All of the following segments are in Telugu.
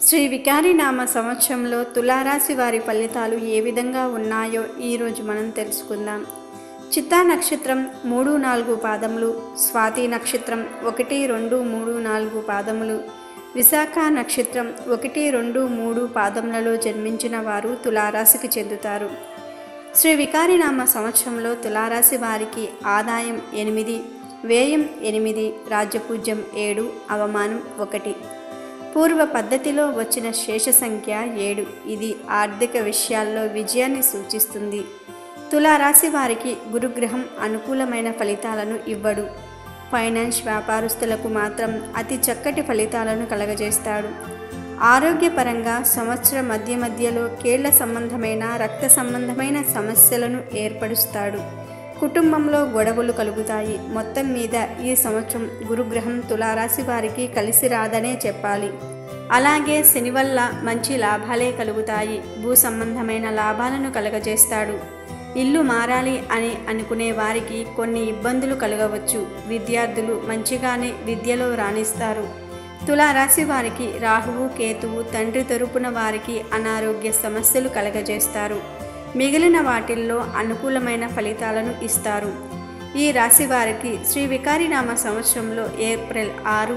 శ్రీ వికారినామ సంవత్సరంలో తులారాశి వారి ఫలితాలు ఏ విధంగా ఉన్నాయో ఈరోజు మనం తెలుసుకుందాం. చిత్తా నక్షత్రం 3-4 పాదములు, స్వాతి నక్షత్రం 1-2-3-4 పాదములు, విశాఖ నక్షత్రం 1-2-3 పాదములలో జన్మించిన వారు తులారాశికి చెందుతారు. శ్రీ వికారినామ సంవత్సరంలో తులారాశి వారికి ఆదాయం 8, వ్యయం 8, రాజ్యపూజ్యం 7, అవమానం 1. పూర్వ పద్ధతిలో వచ్చిన శేష సంఖ్య 7. ఇది ఆర్థిక విషయాల్లో విజయాన్ని సూచిస్తుంది. తులారాశి వారికి గురుగ్రహం అనుకూలమైన ఫలితాలను ఇవ్వడు. ఫైనాన్స్ వ్యాపారస్తులకు మాత్రం అతి చక్కటి ఫలితాలను కలగజేస్తాడు. ఆరోగ్యపరంగా సంవత్సర మధ్యలో కీళ్ల సంబంధమైన రక్త సంబంధమైన సమస్యలను ఏర్పరుస్తాడు. కుటుంబంలో గొడవలు కలుగుతాయి. మొత్తం మీద ఈ సంవత్సరం గురుగ్రహం తులారాశి వారికి కలిసి రాదనే చెప్పాలి. అలాగే శని వల్ల మంచి లాభాలే కలుగుతాయి. భూ సంబంధమైన లాభాలను కలగజేస్తాడు. ఇల్లు మారాలి అని అనుకునే వారికి కొన్ని ఇబ్బందులు కలగవచ్చు. విద్యార్థులు మంచిగానే విద్యలో రాణిస్తారు. తులారాశి వారికి రాహువు కేతువు తండ్రి తరపున వారికి అనారోగ్య సమస్యలు కలగజేస్తారు. మిగిలిన వాటిల్లో అనుకూలమైన ఫలితాలను ఇస్తారు. ఈ రాశి వారికి శ్రీ వికారినామ సంవత్సరంలో ఏప్రిల్ 6,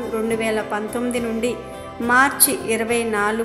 2019 నుండి మార్చి 24,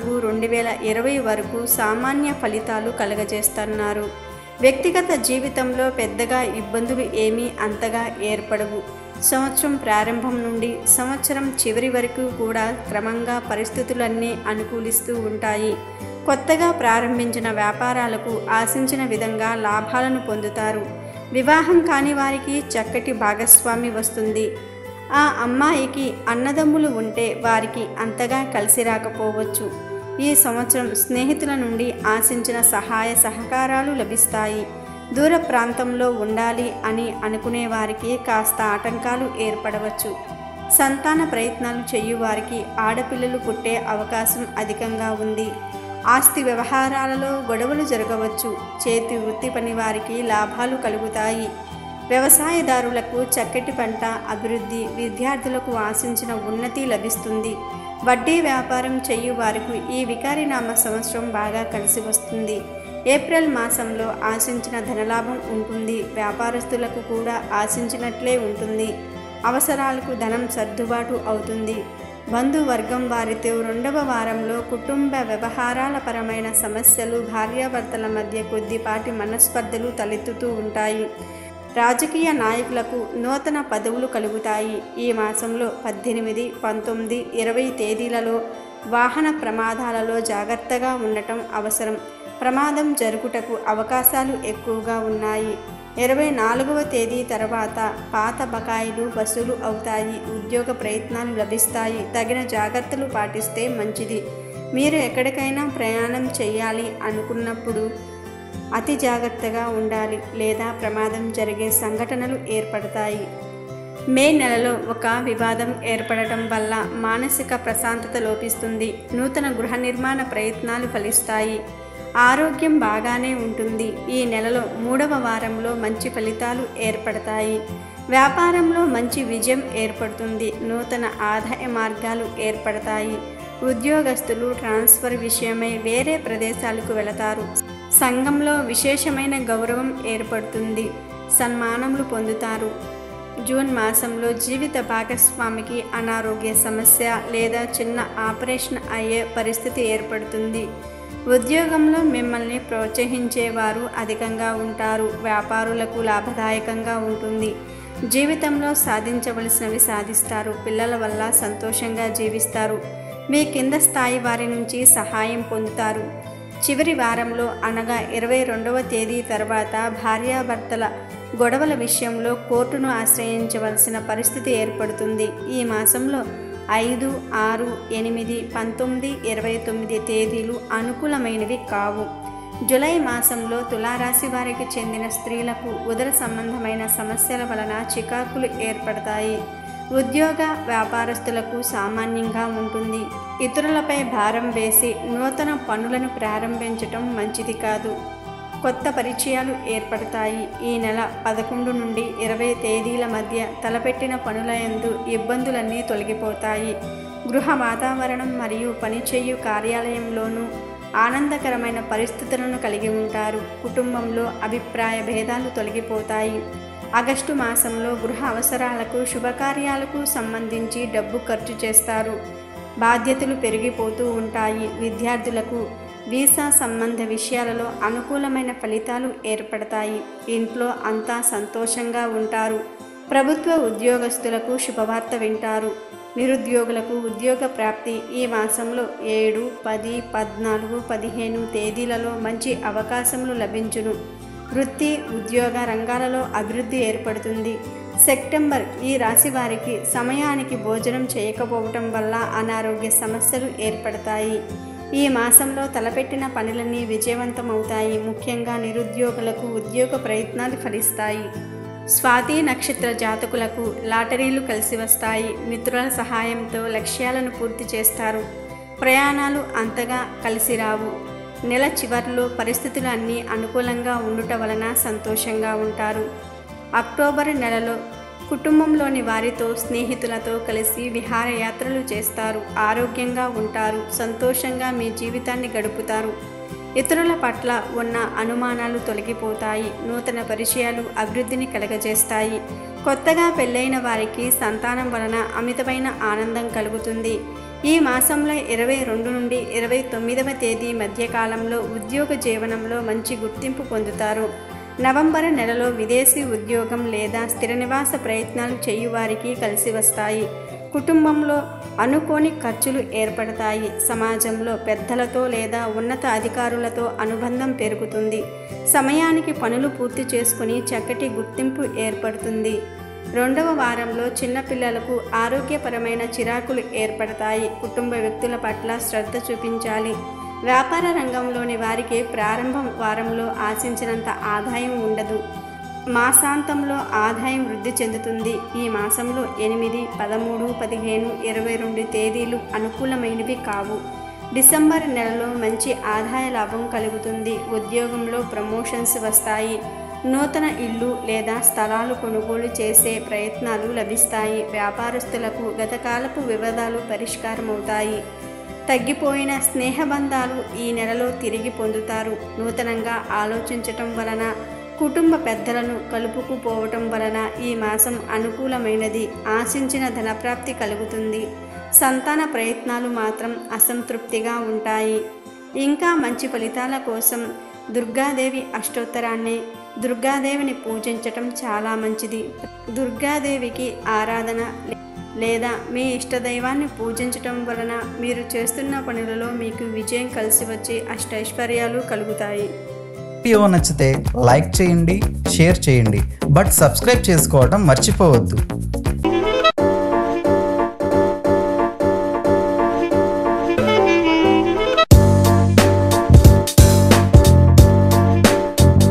2020 వరకు సామాన్య ఫలితాలు కలగజేస్తున్నారు. వ్యక్తిగత జీవితంలో పెద్దగా ఇబ్బందులు ఏమీ అంతగా ఏర్పడవు. సంవత్సరం ప్రారంభం నుండి సంవత్సరం చివరి వరకు కూడా క్రమంగా పరిస్థితులన్నీ అనుకూలిస్తూ ఉంటాయి. కొత్తగా ప్రారంభించిన వ్యాపారాలకు ఆశించిన విధంగా లాభాలను పొందుతారు. వివాహం కాని వారికి చక్కటి భాగస్వామి వస్తుంది. ఆ అమ్మాయికి అన్నదమ్ములు ఉంటే వారికి అంతగా కలిసి రాకపోవచ్చు. ఈ సంవత్సరం స్నేహితుల నుండి ఆశించిన సహాయ సహకారాలు లభిస్తాయి. దూర ప్రాంతంలో ఉండాలి అని అనుకునే వారికి కాస్త ఆటంకాలు ఏర్పడవచ్చు. సంతాన ప్రయత్నాలు చేయు వారికి ఆడపిల్లలు పుట్టే అవకాశం అధికంగా ఉంది. ఆస్తి వ్యవహారాలలో గొడవలు జరగవచ్చు. చేతి వృత్తి పని వారికి లాభాలు కలుగుతాయి. వ్యవసాయదారులకు చక్కటి పంట అభివృద్ధి, విద్యార్థులకు ఆశించిన ఉన్నతి లభిస్తుంది. వడ్డీ వ్యాపారం చేయు వారికి ఈ వికారినామ సంవత్సరం బాగా కలిసి వస్తుంది. ఏప్రిల్ మాసంలో ఆశించిన ధనలాభం ఉంటుంది. వ్యాపారస్తులకు కూడా ఆశించినట్లే ఉంటుంది. అవసరాలకు ధనం సర్దుబాటు అవుతుంది. బంధువర్గం వారితో 2వ వారంలో కుటుంబ వ్యవహారాల పరమైన సమస్యలు, భార్యాభర్తల మధ్య కొద్దిపాటి మనస్పర్ధలు తలెత్తుతూ ఉంటాయి. రాజకీయ నాయకులకు నూతన పదవులు కలుగుతాయి. ఈ మాసంలో 18, 19, 20 తేదీలలో వాహన ప్రమాదాలలో జాగ్రత్తగా ఉండటం అవసరం. ప్రమాదం జరుగుటకు అవకాశాలు ఎక్కువగా ఉన్నాయి. 24వ తేదీ తర్వాత పాత బకాయిలు వసూలు అవుతాయి. ఉద్యోగ ప్రయత్నాలు లభిస్తాయి. తగిన జాగ్రత్తలు పాటిస్తే మంచిది. మీరు ఎక్కడికైనా ప్రయాణం చేయాలి అనుకున్నప్పుడు అతి జాగ్రత్తగా ఉండాలి, లేదా ప్రమాదం జరిగే సంఘటనలు ఏర్పడతాయి. మే నెలలో ఒక వివాదం ఏర్పడటం వల్ల మానసిక ప్రశాంతత లోపిస్తుంది. నూతన గృహ నిర్మాణ ప్రయత్నాలు ఫలిస్తాయి. ఆరోగ్యం బాగానే ఉంటుంది. ఈ నెలలో 3వ వారంలో మంచి ఫలితాలు ఏర్పడతాయి. వ్యాపారంలో మంచి విజయం ఏర్పడుతుంది. నూతన ఆదాయ మార్గాలు ఏర్పడతాయి. ఉద్యోగస్తులు ట్రాన్స్ఫర్ విషయమై వేరే ప్రదేశాలకు వెళతారు. సంఘంలో విశేషమైన గౌరవం ఏర్పడుతుంది. సన్మానములు పొందుతారు. జూన్ మాసంలో జీవిత భాగస్వామికి అనారోగ్య సమస్య లేదా చిన్న ఆపరేషన్ అయ్యే పరిస్థితి ఏర్పడుతుంది. ఉద్యోగంలో మిమ్మల్ని ప్రోత్సహించేవారు అధికంగా ఉంటారు. వ్యాపారులకు లాభదాయకంగా ఉంటుంది. జీవితంలో సాధించవలసినవి సాధిస్తారు. పిల్లల వల్ల సంతోషంగా జీవిస్తారు. మీ కింద స్థాయి వారి నుంచి సహాయం పొందుతారు. చివరి వారంలో అనగా 22వ తేదీ తర్వాత భార్యాభర్తల గొడవల విషయంలో కోర్టును ఆశ్రయించవలసిన పరిస్థితి ఏర్పడుతుంది. ఈ మాసంలో 5, 6, 8, 19, 29 తేదీలు అనుకూలమైనవి కావు. జూలై మాసంలో తులారాశి వారికి చెందిన స్త్రీలకు ఉదర సంబంధమైన సమస్యల వలన చికాకులు ఏర్పడతాయి. ఉద్యోగ వ్యాపారస్తులకు సామాన్యంగా ఉంటుంది. ఇతరులపై భారం వేసి నూతన పనులను ప్రారంభించటం మంచిది కాదు. కొత్త పరిచయాలు ఏర్పడతాయి. ఈ నెల 11 నుండి 20 తేదీల మధ్య తలపెట్టిన పనులయందు ఇబ్బందులన్నీ తొలగిపోతాయి. గృహ వాతావరణం మరియు పనిచేయు కార్యాలయంలోనూ ఆనందకరమైన పరిస్థితులను కలిగి ఉంటారు. కుటుంబంలో అభిప్రాయ భేదాలు తొలగిపోతాయి. ఆగస్టు మాసంలో గృహ అవసరాలకు శుభకార్యాలకు సంబంధించి డబ్బు ఖర్చు చేస్తారు. బాధ్యతలు పెరిగిపోతూ ఉంటాయి. విద్యార్థులకు వీసా సంబంధ విషయాలలో అనుకూలమైన ఫలితాలు ఏర్పడతాయి. ఇంట్లో అంతా సంతోషంగా ఉంటారు. ప్రభుత్వ ఉద్యోగస్తులకు శుభవార్త వింటారు. నిరుద్యోగులకు ఉద్యోగ ప్రాప్తి ఈ మాసంలో 7, 10, 14, 15 తేదీలలో మంచి అవకాశములు లభించును. వృత్తి ఉద్యోగ రంగాలలో అభివృద్ధి ఏర్పడుతుంది. సెప్టెంబర్ ఈ రాశి వారికి సమయానికి భోజనం చేయకపోవటం వల్ల అనారోగ్య సమస్యలు ఏర్పడతాయి. ఈ మాసంలో తలపెట్టిన పనులన్నీ విజయవంతమవుతాయి. ముఖ్యంగా నిరుద్యోగులకు ఉద్యోగ ప్రయత్నాలు ఫలిస్తాయి. స్వాతి నక్షత్ర జాతకులకు లాటరీలు కలిసి వస్తాయి. మిత్రుల సహాయంతో లక్ష్యాలను పూర్తి చేస్తారు. ప్రయాణాలు అంతగా కలిసి రావు. నెల చివర్లో పరిస్థితులు అన్నీ అనుకూలంగా ఉండుట వలన సంతోషంగా ఉంటారు. అక్టోబర్ నెలలో కుటుంబంలోని వారితో స్నేహితులతో కలిసి విహారయాత్రలు చేస్తారు. ఆరోగ్యంగా ఉంటారు. సంతోషంగా మీ జీవితాన్ని గడుపుతారు. ఇతరుల పట్ల ఉన్న అనుమానాలు తొలగిపోతాయి. నూతన పరిచయాలు అభివృద్ధిని కలగజేస్తాయి. కొత్తగా పెళ్ళైన వారికి సంతానం వలన అమితమైన ఆనందం కలుగుతుంది. ఈ మాసంలో 22 నుండి 29వ తేదీ మధ్యకాలంలో ఉద్యోగ జీవనంలో మంచి గుర్తింపు పొందుతారు. నవంబర్ నెలలో విదేశీ ఉద్యోగం లేదా స్థిర నివాస ప్రయత్నాలు చేయువారికి కలిసి వస్తాయి. కుటుంబంలో అనుకోని ఖర్చులు ఏర్పడతాయి. సమాజంలో పెద్దలతో లేదా ఉన్నత అధికారులతో అనుబంధం పెరుగుతుంది. సమయానికి పనులు పూర్తి చేసుకుని చక్కటి గుర్తింపు ఏర్పడుతుంది. 2వ వారంలో చిన్నపిల్లలకు ఆరోగ్యపరమైన చిరాకులు ఏర్పడతాయి. కుటుంబ వ్యక్తుల పట్ల శ్రద్ధ చూపించాలి. వ్యాపార రంగంలోని వారికి ప్రారంభ వారంలో ఆశించినంత ఆదాయం ఉండదు. మాసాంతంలో ఆదాయం వృద్ధి చెందుతుంది. ఈ మాసంలో 8, 13, 15, 22 తేదీలు అనుకూలమైనవి కావు. డిసెంబర్ నెలలో మంచి ఆదాయ లాభం కలుగుతుంది. ఉద్యోగంలో ప్రమోషన్స్ వస్తాయి. నూతన ఇల్లు లేదా స్థలాలు కొనుగోలు చేసే ప్రయత్నాలు లభిస్తాయి. వ్యాపారస్తులకు గతకాలపు వివాదాలు పరిష్కారమవుతాయి. తగ్గిపోయిన స్నేహబంధాలు ఈ నెలలో తిరిగి పొందుతారు. నూతనంగా ఆలోచించటం వలన కుటుంబ పెద్దలను కలుపుకుపోవటం వలన ఈ మాసం అనుకూలమైనది. ఆశించిన ధనప్రాప్తి కలుగుతుంది. సంతాన ప్రయత్నాలు మాత్రం అసంతృప్తిగా ఉంటాయి. ఇంకా మంచి ఫలితాల కోసం దుర్గాదేవి అష్టోత్తరాన్ని, దుర్గాదేవిని పూజించటం చాలా మంచిది. దుర్గాదేవికి ఆరాధన లేదా మీ ఇష్టదైవాన్ని పూజించటం వలన మీరు చేస్తున్న పనులలో మీకు విజయం కలిసి వచ్చి అష్టైశ్వర్యాలు కలుగుతాయి. వీడియో నచ్చితే లైక్ చేయండి, షేర్ చేయండి, బట్ సబ్స్క్రైబ్ చేసుకోవడం మర్చిపోవద్దు.